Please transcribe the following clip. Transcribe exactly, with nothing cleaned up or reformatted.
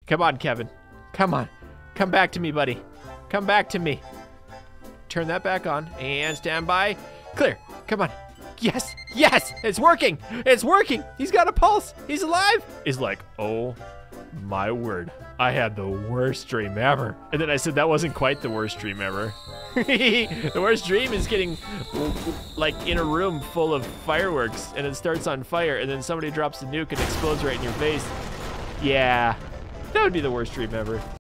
Come on, Kevin. Come on. Come back to me, buddy. Come back to me. Turn that back on and stand by. Clear. Come on. Yes. Yes. It's working. It's working. He's got a pulse. He's alive. He's like, oh my word. I had the worst dream ever. And then I said, that wasn't quite the worst dream ever. The worst dream is getting like in a room full of fireworks and it starts on fire and then somebody drops a nuke and explodes right in your face. Yeah, that would be the worst dream ever.